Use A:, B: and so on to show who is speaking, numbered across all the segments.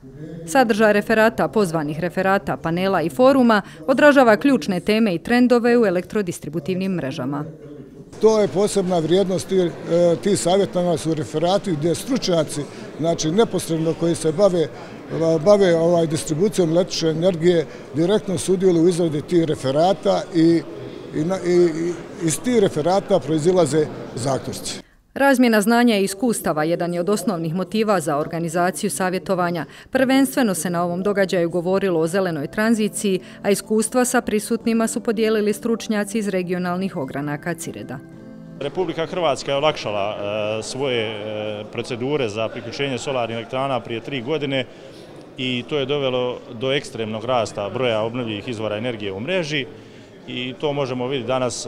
A: Sadržaj referata, pozvanih referata, panela i foruma odražava ključne teme i trendove u elektrodistributivnim mrežama.
B: To je posebna vrijednost tih savjetovanja su referati gdje stručnjaci, znači neposredno koji se bave distribucijom električne energije, direktno sudjeluju u izradi tih referata i iz tih referata proizilaze zaključci.
A: Razmjena znanja i iskustava jedan je od osnovnih motiva za organizaciju savjetovanja. Prvenstveno se na ovom događaju govorilo o zelenoj tranziciji, a iskustva sa prisutnima su podijelili stručnjaci iz regionalnih ogranaka CIRED-a.
C: Republika Hrvatska je olakšala svoje procedure za priključenje solarnih elektrana prije 3 godine i to je dovelo do ekstremnog rasta broja obnovljivih izvora energije u mreži. I to možemo vidjeti danas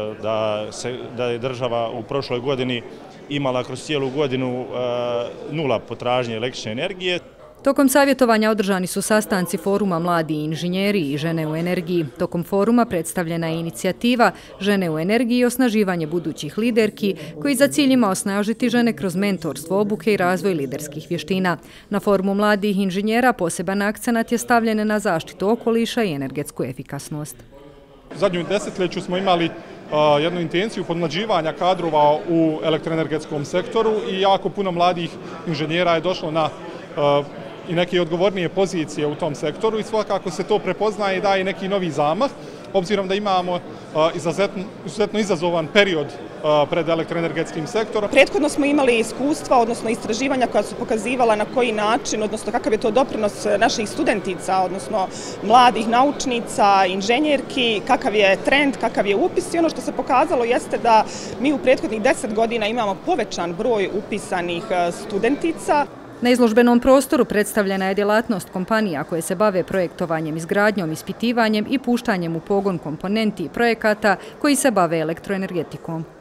C: da je država u prošloj godini imala kroz cijelu godinu nula potražnje električne energije.
A: Tokom savjetovanja održani su sastanci foruma Mladi inženjeri i žene u energiji. Tokom foruma predstavljena je inicijativa Žene u energiji i osnaživanje budućih liderki, koji za cilj ima osnažiti žene kroz mentorstvo, obuke i razvoj liderskih vještina. Na forumu Mladih inženjera poseban akcenat je stavljen na zaštitu okoliša i energetsku efikasnost.
D: U zadnjem desetljeću smo imali jednu intenciju podmlađivanja kadrova u elektroenergetskom sektoru i jako puno mladih inženjera je došlo na i neke odgovornije pozicije u tom sektoru i svakako se to prepoznaje i daje neki novi zamah, obzirom da imamo izuzetno izazovan period pred elektroenergetskim sektorom.
E: Prethodno smo imali iskustva, odnosno istraživanja koja su pokazivala na koji način, odnosno kakav je to doprinos naših studentica, odnosno mladih naučnica, inženjerki, kakav je trend, kakav je upis i ono što se pokazalo jeste da mi u prethodnih 10 godina imamo povećan broj upisanih studentica.
A: Na izložbenom prostoru predstavljena je djelatnost kompanija koje se bave projektovanjem, izgradnjom, ispitivanjem i puštanjem u pogon komponenti i projekata koji se bave elektroenergetikom.